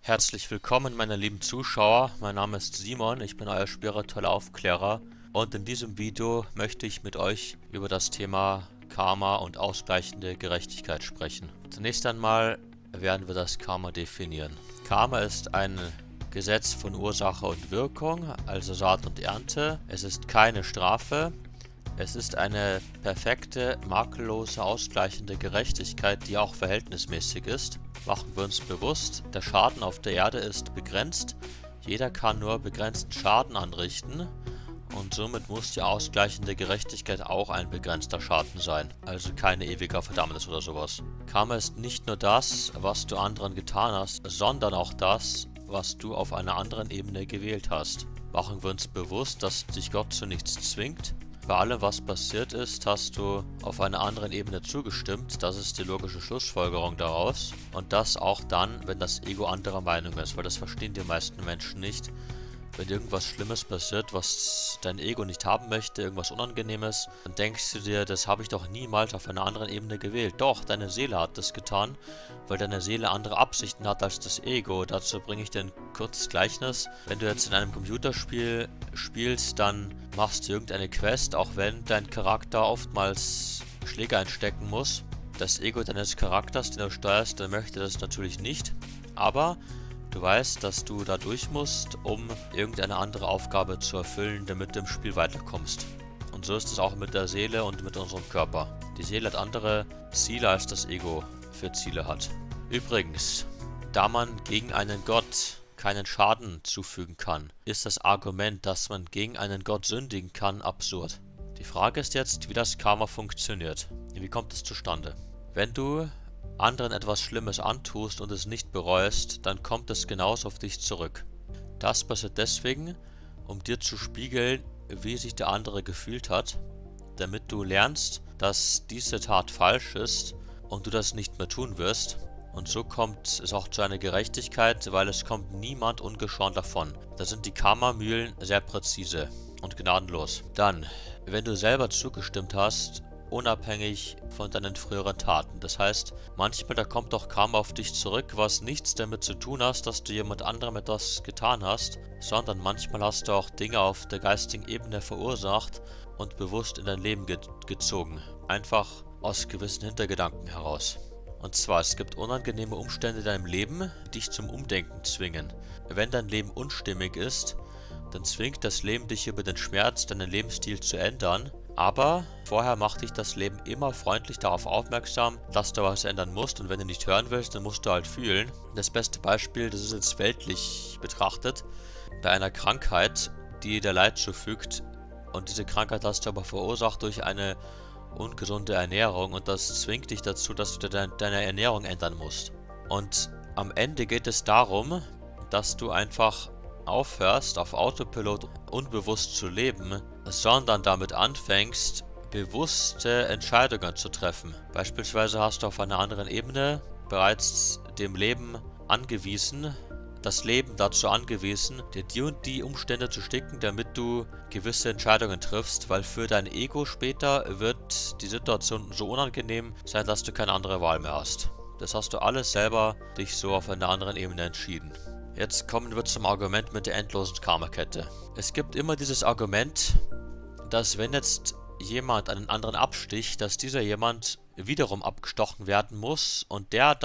Herzlich willkommen, meine lieben Zuschauer. Mein Name ist Simon, ich bin euer spiritueller Aufklärer und in diesem Video möchte ich mit euch über das Thema Karma und ausgleichende Gerechtigkeit sprechen. Zunächst einmal werden wir das Karma definieren. Karma ist ein Gesetz von Ursache und Wirkung, also Saat und Ernte. Es ist keine Strafe. Es ist eine perfekte, makellose, ausgleichende Gerechtigkeit, die auch verhältnismäßig ist. Machen wir uns bewusst, der Schaden auf der Erde ist begrenzt. Jeder kann nur begrenzten Schaden anrichten und somit muss die ausgleichende Gerechtigkeit auch ein begrenzter Schaden sein. Also keine ewiger Verdammnis oder sowas. Karma ist nicht nur das, was du anderen getan hast, sondern auch das, was du auf einer anderen Ebene gewählt hast. Machen wir uns bewusst, dass dich Gott zu nichts zwingt. Bei allem, was passiert ist, hast du auf einer anderen Ebene zugestimmt. Das ist die logische Schlussfolgerung daraus. Und das auch dann, wenn das Ego anderer Meinung ist, weil das verstehen die meisten Menschen nicht. Wenn irgendwas Schlimmes passiert, was dein Ego nicht haben möchte, irgendwas Unangenehmes, dann denkst du dir, das habe ich doch niemals auf einer anderen Ebene gewählt. Doch, deine Seele hat das getan, weil deine Seele andere Absichten hat als das Ego. Dazu bringe ich dir ein kurzes Gleichnis. Wenn du jetzt in einem Computerspiel spielst, dann machst du irgendeine Quest, auch wenn dein Charakter oftmals Schläge einstecken muss. Das Ego deines Charakters, den du steuerst, der möchte das natürlich nicht, aber du weißt, dass du da durch musst, um irgendeine andere Aufgabe zu erfüllen, damit du im Spiel weiterkommst. Und so ist es auch mit der Seele und mit unserem Körper. Die Seele hat andere Ziele, als das Ego für Ziele hat. Übrigens, da man gegen einen Gott keinen Schaden zufügen kann, ist das Argument, dass man gegen einen Gott sündigen kann, absurd. Die Frage ist jetzt, wie das Karma funktioniert. Wie kommt es zustande? Wenn du anderen etwas Schlimmes antust und es nicht bereust, dann kommt es genauso auf dich zurück. Das passiert deswegen, um dir zu spiegeln, wie sich der andere gefühlt hat, damit du lernst, dass diese Tat falsch ist und du das nicht mehr tun wirst. Und so kommt es auch zu einer Gerechtigkeit, weil es kommt niemand ungeschoren davon. Da sind die Karma-Mühlen sehr präzise und gnadenlos. Dann, wenn du selber zugestimmt hast, unabhängig von deinen früheren Taten. Das heißt, manchmal da kommt auch Karma auf dich zurück, was nichts damit zu tun hast, dass du jemand anderem etwas getan hast, sondern manchmal hast du auch Dinge auf der geistigen Ebene verursacht und bewusst in dein Leben gezogen. Einfach aus gewissen Hintergedanken heraus. Und zwar, es gibt unangenehme Umstände in deinem Leben, die dich zum Umdenken zwingen. Wenn dein Leben unstimmig ist, dann zwingt das Leben dich über den Schmerz, deinen Lebensstil zu ändern. Aber vorher macht dich das Leben immer freundlich darauf aufmerksam, dass du was ändern musst, und wenn du nicht hören willst, dann musst du halt fühlen. Das beste Beispiel, das ist jetzt weltlich betrachtet, bei einer Krankheit, die dir Leid zufügt, und diese Krankheit hast du aber verursacht durch eine ungesunde Ernährung, und das zwingt dich dazu, dass du deine Ernährung ändern musst. Und am Ende geht es darum, dass du einfach aufhörst, auf Autopilot unbewusst zu leben, sondern damit anfängst, bewusste Entscheidungen zu treffen. Beispielsweise hast du auf einer anderen Ebene bereits dem Leben angewiesen, das Leben dazu angewiesen, dir die und die Umstände zu schicken, damit du gewisse Entscheidungen triffst, weil für dein Ego später wird die Situation so unangenehm sein, dass du keine andere Wahl mehr hast. Das hast du alles selber dich so auf einer anderen Ebene entschieden. Jetzt kommen wir zum Argument mit der endlosen Karmakette. Es gibt immer dieses Argument, dass wenn jetzt jemand einen anderen absticht, dass dieser jemand wiederum abgestochen werden muss, und der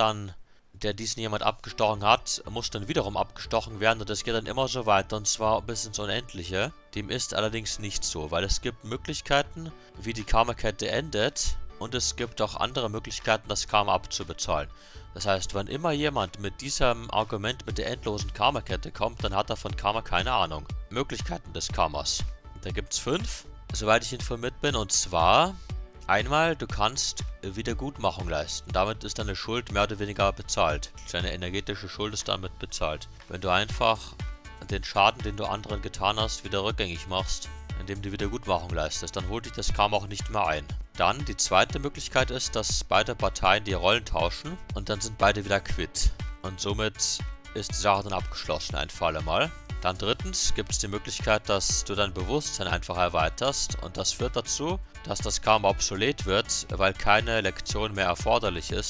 diesen jemand abgestochen hat, muss dann wiederum abgestochen werden, und das geht dann immer so weiter, und zwar bis ins Unendliche. Dem ist allerdings nicht so, weil es gibt Möglichkeiten, wie die Karmakette endet, und es gibt auch andere Möglichkeiten, das Karma abzubezahlen. Das heißt, wenn immer jemand mit diesem Argument mit der endlosen Karmakette kommt, dann hat er von Karma keine Ahnung. Möglichkeiten des Karmas. Da gibt es 5, soweit ich informiert bin, und zwar: Einmal, du kannst Wiedergutmachung leisten. Damit ist deine Schuld mehr oder weniger bezahlt. Deine energetische Schuld ist damit bezahlt. Wenn du einfach den Schaden, den du anderen getan hast, wieder rückgängig machst, indem du Wiedergutmachung leistest, dann holt dich das Karma auch nicht mehr ein. Dann die zweite Möglichkeit ist, dass beide Parteien die Rollen tauschen und dann sind beide wieder quitt. Und somit ist die Sache dann abgeschlossen, ein für alle Mal. Dann drittens gibt es die Möglichkeit, dass du dein Bewusstsein einfach erweiterst, und das führt dazu, dass das Karma obsolet wird, weil keine Lektion mehr erforderlich ist.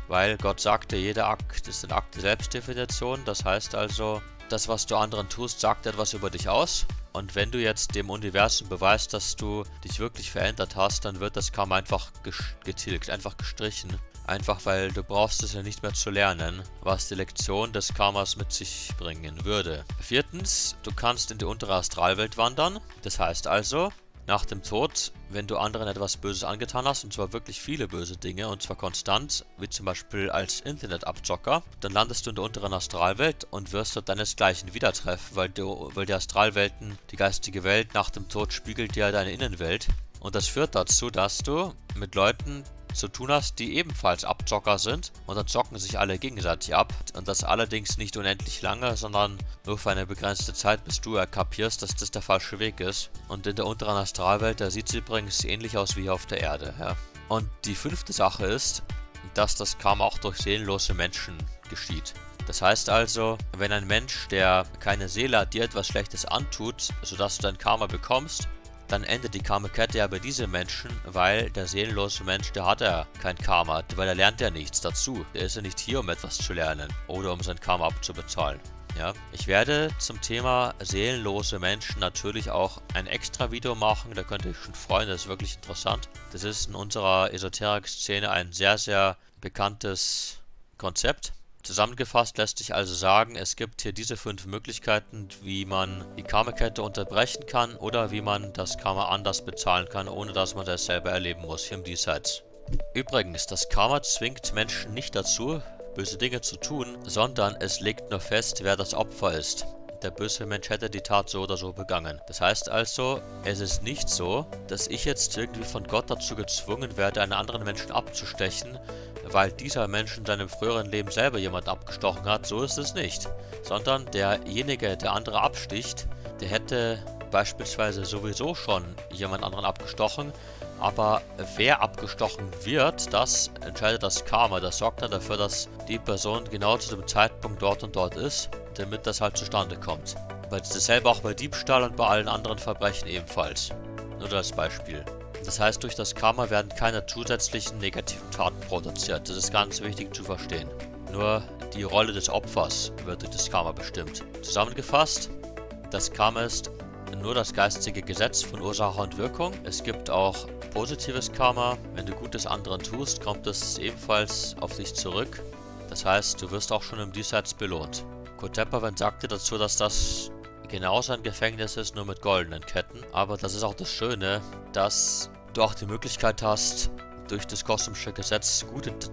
weil Gott sagte, jeder Akt ist ein Akt der Selbstdefinition. Das heißt also, das, was du anderen tust, sagt etwas über dich aus. Und wenn du jetzt dem Universum beweist, dass du dich wirklich verändert hast, dann wird das Karma einfach getilgt, einfach gestrichen. Einfach weil du brauchst es ja nicht mehr zu lernen, was die Lektion des Karmas mit sich bringen würde. Viertens, du kannst in die untere Astralwelt wandern. Das heißt also, nach dem Tod, wenn du anderen etwas Böses angetan hast, und zwar wirklich viele böse Dinge, und zwar konstant, wie zum Beispiel als Internetabzocker, dann landest du in der unteren Astralwelt und wirst dort deinesgleichen wieder treffen, weil die Astralwelten, die geistige Welt nach dem Tod spiegelt ja deine Innenwelt. Und das führt dazu, dass du mit Leuten zu tun hast, die ebenfalls Abzocker sind, und dann zocken sich alle gegenseitig ab, und das allerdings nicht unendlich lange, sondern nur für eine begrenzte Zeit, bis du kapierst, dass das der falsche Weg ist. Und in der unteren Astralwelt, da sieht es übrigens ähnlich aus wie hier auf der Erde. Ja. Und die fünfte Sache ist, dass das Karma auch durch seelenlose Menschen geschieht. Das heißt also, wenn ein Mensch, der keine Seele hat, dir etwas Schlechtes antut, sodass du dein Karma bekommst, dann endet die Karma-Kette ja bei diesem Menschen, weil der seelenlose Mensch, der hat ja kein Karma, weil er lernt ja nichts dazu. Der ist ja nicht hier, um etwas zu lernen oder um sein Karma abzubezahlen. Ja, ich werde zum Thema seelenlose Menschen natürlich auch ein extra Video machen, da könnt ihr euch schon freuen, das ist wirklich interessant. Das ist in unserer Esoterik-Szene ein sehr, sehr bekanntes Konzept. Zusammengefasst lässt sich also sagen, es gibt hier diese 5 Möglichkeiten, wie man die Karma-Kette unterbrechen kann oder wie man das Karma anders bezahlen kann, ohne dass man das selber erleben muss, hier im Diesseits. Übrigens, das Karma zwingt Menschen nicht dazu, böse Dinge zu tun, sondern es legt nur fest, wer das Opfer ist. Der böse Mensch hätte die Tat so oder so begangen. Das heißt also, es ist nicht so, dass ich jetzt irgendwie von Gott dazu gezwungen werde, einen anderen Menschen abzustechen, weil dieser Mensch in seinem früheren Leben selber jemand abgestochen hat. So ist es nicht. Sondern derjenige, der andere absticht, der hätte beispielsweise sowieso schon jemand anderen abgestochen. Aber wer abgestochen wird, das entscheidet das Karma. Das sorgt dann dafür, dass die Person genau zu dem Zeitpunkt dort und dort ist, damit das halt zustande kommt. Weil dasselbe auch bei Diebstahl und bei allen anderen Verbrechen ebenfalls. Nur als Beispiel. Das heißt, durch das Karma werden keine zusätzlichen negativen Taten produziert. Das ist ganz wichtig zu verstehen. Nur die Rolle des Opfers wird durch das Karma bestimmt. Zusammengefasst, das Karma ist nur das geistige Gesetz von Ursache und Wirkung. Es gibt auch positives Karma. Wenn du Gutes anderen tust, kommt es ebenfalls auf dich zurück. Das heißt, du wirst auch schon im Diesseits belohnt. Kurt Tepperwein sagte dazu, dass das genauso ein Gefängnis ist, nur mit goldenen Ketten. Aber das ist auch das Schöne, dass du auch die Möglichkeit hast, durch das kosmische Gesetz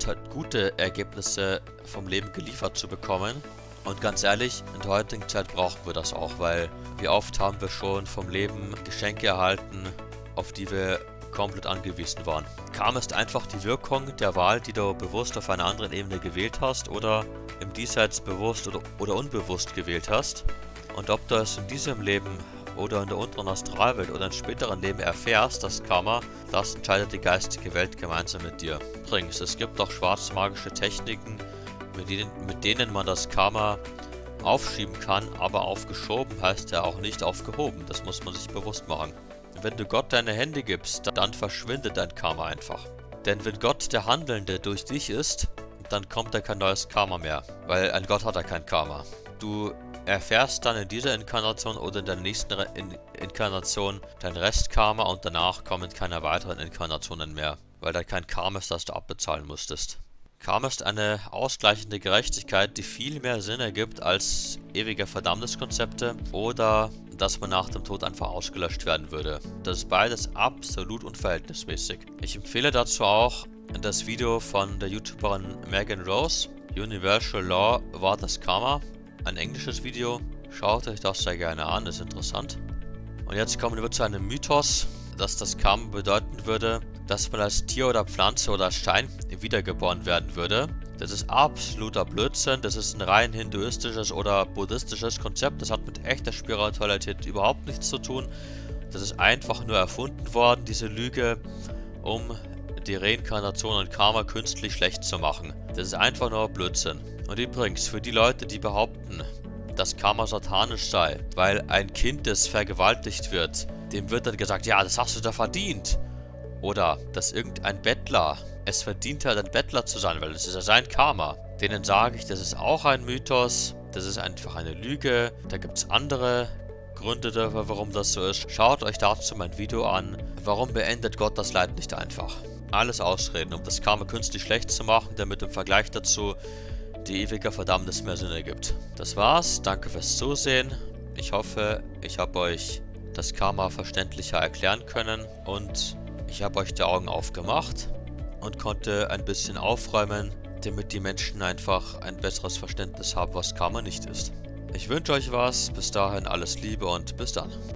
gute Ergebnisse vom Leben geliefert zu bekommen. Und ganz ehrlich, in der heutigen Zeit brauchen wir das auch, weil wie oft haben wir schon vom Leben Geschenke erhalten, auf die wir komplett angewiesen waren. Karma ist einfach die Wirkung der Wahl, die du bewusst auf einer anderen Ebene gewählt hast oder im Diesseits bewusst oder unbewusst gewählt hast. Und ob du es in diesem Leben oder in der unteren Astralwelt oder in späteren Leben erfährst, das Karma, das entscheidet die geistige Welt gemeinsam mit dir. Übrigens, es gibt auch schwarzmagische Techniken, mit denen man das Karma aufschieben kann, aber aufgeschoben heißt ja auch nicht aufgehoben, das muss man sich bewusst machen. Wenn du Gott deine Hände gibst, dann verschwindet dein Karma einfach. Denn wenn Gott der Handelnde durch dich ist, dann kommt da kein neues Karma mehr, weil ein Gott hat ja kein Karma. Du erfährst dann in dieser Inkarnation oder in der nächsten Inkarnation dein Restkarma und danach kommen keine weiteren Inkarnationen mehr, weil da kein Karma ist, das du abbezahlen musstest. Karma ist eine ausgleichende Gerechtigkeit, die viel mehr Sinn ergibt als ewige Verdammniskonzepte oder dass man nach dem Tod einfach ausgelöscht werden würde. Das ist beides absolut unverhältnismäßig. Ich empfehle dazu auch das Video von der YouTuberin Megan Rose. Universal Law war das Karma. Ein englisches Video. Schaut euch das sehr gerne an, ist interessant. Und jetzt kommen wir zu einem Mythos, dass das Karma bedeuten würde, dass man als Tier oder Pflanze oder Stein wiedergeboren werden würde. Das ist absoluter Blödsinn, das ist ein rein hinduistisches oder buddhistisches Konzept, das hat mit echter Spiritualität überhaupt nichts zu tun. Das ist einfach nur erfunden worden, diese Lüge, um die Reinkarnation und Karma künstlich schlecht zu machen. Das ist einfach nur Blödsinn. Und übrigens, für die Leute, die behaupten, dass Karma satanisch sei, weil ein Kind, das vergewaltigt wird, dem wird dann gesagt, ja, das hast du da verdient. Oder dass irgendein Bettler es verdient hat, ein Bettler zu sein, weil es ist ja sein Karma. Denen sage ich, das ist auch ein Mythos, das ist einfach eine Lüge, da gibt es andere Gründe dafür, warum das so ist. Schaut euch dazu mein Video an. Warum beendet Gott das Leid nicht einfach? Alles Ausreden, um das Karma künstlich schlecht zu machen, damit im Vergleich dazu die ewige Verdammnis mehr Sinn ergibt. Das war's, danke fürs Zusehen. Ich hoffe, ich habe euch das Karma verständlicher erklären können und ich habe euch die Augen aufgemacht und konnte ein bisschen aufräumen, damit die Menschen einfach ein besseres Verständnis haben, was Karma nicht ist. Ich wünsche euch was, bis dahin alles Liebe und bis dann.